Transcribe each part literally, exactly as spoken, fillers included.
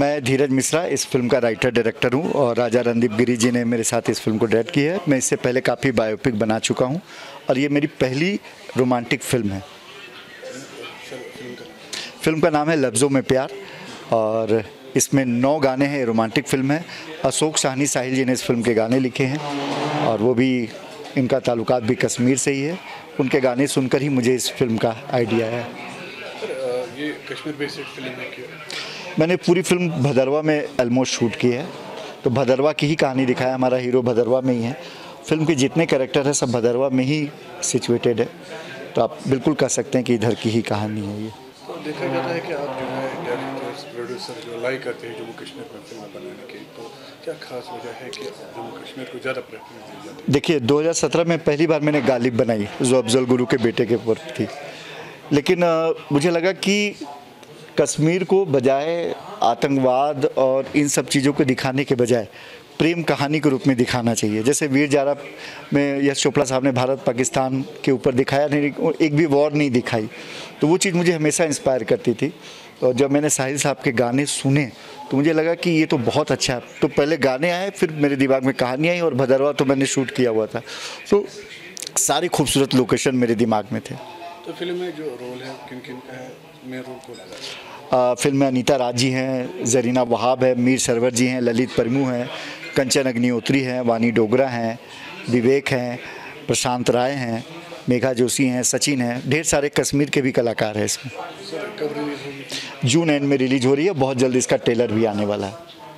मैं धीरज मिश्रा इस फिल्म का राइटर डायरेक्टर हूँ और राजा रणदीप गिरी जी ने मेरे साथ इस फिल्म को डायरेक्ट की है। मैं इससे पहले काफ़ी बायोपिक बना चुका हूँ और ये मेरी पहली रोमांटिक फिल्म है। फिल्म का नाम है लफ्ज़ों में प्यार और इसमें नौ गाने हैं। रोमांटिक फिल्म है। अशोक साहनी साहिल जी ने इस फिल्म के गाने लिखे हैं और वो भी इनका ताल्लुकात भी कश्मीर से ही है। उनके गाने सुनकर ही मुझे इस फिल्म का आइडिया है। ये कश्मीर बेस्ड फिल्म है क्या? मैंने पूरी फिल्म भदरवा में ऑलमोस्ट शूट की है, तो भदरवा की ही कहानी दिखाया। हमारा हीरो भदरवा में ही है। फिल्म के जितने कैरेक्टर हैं सब भदरवा में ही सिचुएटेड है, तो आप बिल्कुल कह सकते हैं कि इधर की ही कहानी है ये। तो देखा जाता है कि आप जो है डायरेक्टर्स प्रोड्यूसर जो लाइक करते हैं जम्मू कश्मीर में फिल्म बनाने की, तो क्या खास वजह है कि जम्मू कश्मीर को ज़्यादा प्रेफरेंस दी जाती है? देखिए, दो हज़ार सत्रह में पहली बार मैंने गालिब बनाई जो अफजल गुरु के बेटे के ऊपर थी, लेकिन आ, मुझे लगा कि कश्मीर को बजाय आतंकवाद और इन सब चीज़ों को दिखाने के बजाय प्रेम कहानी के रूप में दिखाना चाहिए। जैसे वीर जारा में यश चोपड़ा साहब ने भारत पाकिस्तान के ऊपर दिखाया नहीं, एक भी वॉर नहीं दिखाई, तो वो चीज़ मुझे हमेशा इंस्पायर करती थी। और जब मैंने साहिल साहब के गाने सुने तो मुझे लगा कि ये तो बहुत अच्छा है। तो पहले गाने आए, फिर मेरे दिमाग में कहानी आई और भदरवा तो मैंने शूट किया हुआ था, तो सारे खूबसूरत लोकेशन मेरे दिमाग में थे। तो फिल्म में जो रोल है किन किन का है, मेन रोल को लगा? फिल्म में अनीता राज जी हैं, जरीना वहाब है, मीर सरवर जी हैं, ललित परमू हैं, कंचन अग्निहोत्री हैं, वानी डोगरा हैं, विवेक हैं, प्रशांत राय हैं, मेघा जोशी हैं, सचिन हैं, ढेर सारे कश्मीर के भी कलाकार हैं इसमें। कब रिलीज होगी? जून एंड में रिलीज हो रही है। बहुत जल्द इसका ट्रेलर भी आने वाला है।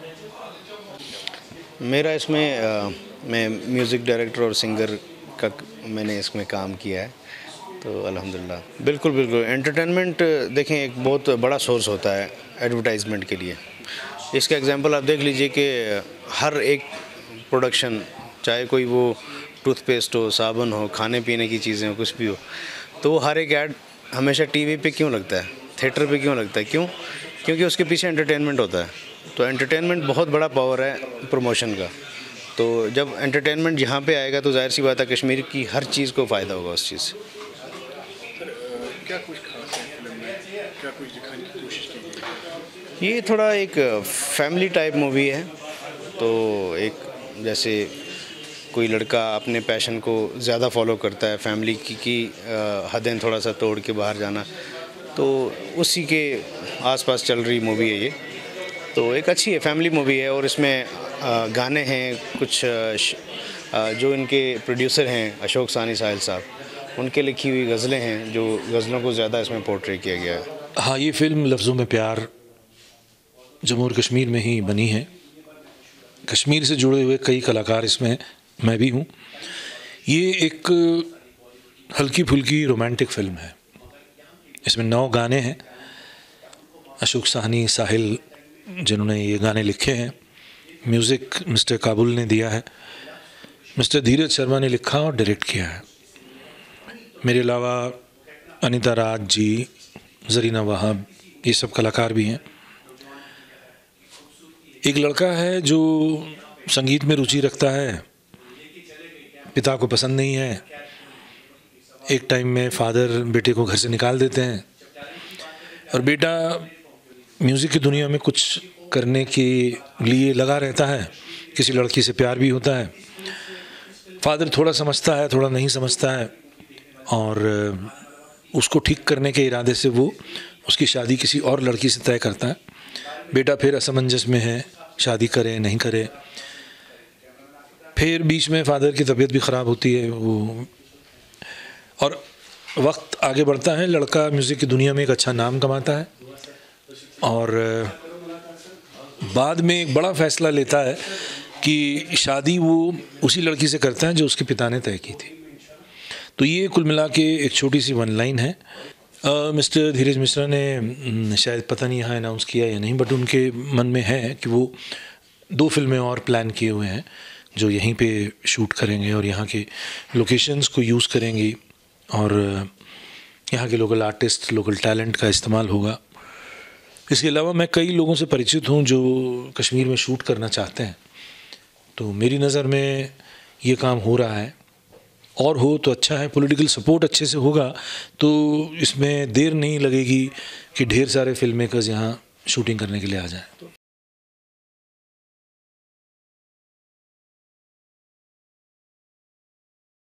मेरा इसमें आ, मैं म्यूज़िक डायरेक्टर और सिंगर का मैंने इसमें काम किया है, तो अल्हम्दुलिल्लाह। बिल्कुल बिल्कुल एंटरटेनमेंट देखें एक बहुत बड़ा सोर्स होता है एडवर्टाइजमेंट के लिए। इसका एग्जांपल आप देख लीजिए कि हर एक प्रोडक्शन, चाहे कोई वो टूथपेस्ट हो, साबुन हो, खाने पीने की चीज़ें हो, कुछ भी हो, तो वो हर एक ऐड हमेशा टीवी पे क्यों लगता है, थिएटर पे क्यों लगता है? क्यों? क्योंकि उसके पीछे एंटरटेनमेंट होता है। तो एंटरटेनमेंट बहुत बड़ा पावर है प्रमोशन का। तो जब एंटरटेनमेंट यहाँ पे आएगा तो जाहिर सी बात है कश्मीर की हर चीज़ को फ़ायदा होगा उस चीज़ से। क्या कुछ खास है फिल्म में, क्या कुछ दिखाने की कोशिश की गई है? ये थोड़ा एक फैमिली टाइप मूवी है। तो एक जैसे कोई लड़का अपने पैशन को ज़्यादा फॉलो करता है, फैमिली की, की हदें थोड़ा सा तोड़ के बाहर जाना, तो उसी के आसपास चल रही मूवी है ये। तो एक अच्छी है, फैमिली मूवी है। और इसमें आ, गाने हैं कुछ आ, जो इनके प्रोड्यूसर हैं अशोक साहनी साहिल साहब, उनके लिखी हुई गज़लें हैं, जो गज़लों को ज़्यादा इसमें पोर्ट्रे किया गया है। हाँ, ये फ़िल्म लफ्ज़ों में प्यार जम्मू और कश्मीर में ही बनी है। कश्मीर से जुड़े हुए कई कलाकार इसमें हैं, मैं भी हूँ। ये एक हल्की फुल्की रोमांटिक फ़िल्म है। इसमें नौ गाने हैं। अशोक साहनी साहिल जिन्होंने ये गाने लिखे हैं, म्यूज़िक मिस्टर काबुल ने दिया है, मिस्टर धीरज शर्मा ने लिखा और डायरेक्ट किया है। मेरे अलावा अनीता राज जी, जरीना वहाब, ये सब कलाकार भी हैं। एक लड़का है जो संगीत में रुचि रखता है, पिता को पसंद नहीं है। एक टाइम में फादर बेटे को घर से निकाल देते हैं और बेटा म्यूज़िक की दुनिया में कुछ करने के लिए लगा रहता है। किसी लड़की से प्यार भी होता है। फादर थोड़ा समझता है, थोड़ा नहीं समझता है, और उसको ठीक करने के इरादे से वो उसकी शादी किसी और लड़की से तय करता है। बेटा फिर असमंजस में है, शादी करे नहीं करे। फिर बीच में फादर की तबीयत भी ख़राब होती है वो, और वक्त आगे बढ़ता है। लड़का म्यूज़िक की दुनिया में एक अच्छा नाम कमाता है और बाद में एक बड़ा फ़ैसला लेता है कि शादी वो उसी लड़की से करता है जो उसके पिता ने तय की थी। तो ये कुल मिला के एक छोटी सी वन लाइन है। मिस्टर धीरज मिश्रा ने शायद पता नहीं यहाँ अनाउंस किया या नहीं, बट उनके मन में है कि वो दो फिल्में और प्लान किए हुए हैं जो यहीं पे शूट करेंगे और यहाँ के लोकेशंस को यूज़ करेंगी और यहाँ के लोकल आर्टिस्ट, लोकल टैलेंट का इस्तेमाल होगा। इसके अलावा मैं कई लोगों से परिचित हूँ जो कश्मीर में शूट करना चाहते हैं, तो मेरी नज़र में ये काम हो रहा है और हो तो अच्छा है। पॉलिटिकल सपोर्ट अच्छे से होगा तो इसमें देर नहीं लगेगी कि ढेर सारे फिल्म मेकर्स यहाँ शूटिंग करने के लिए आ जाएं।